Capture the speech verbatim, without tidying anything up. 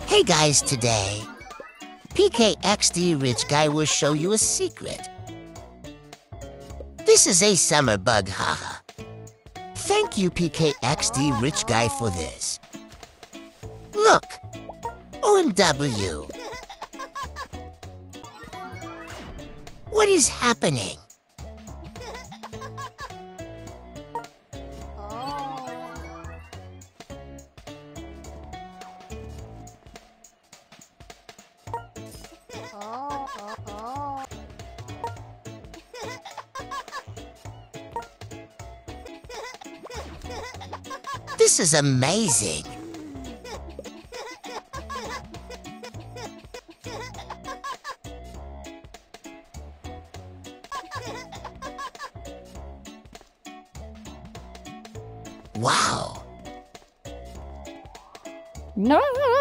Hey guys, today, P K X D Rich Guy will show you a secret. This is a summer bug, haha. Thank you, P K X D Rich Guy, for this. Look, O M W. What is happening? This is amazing. Wow. No.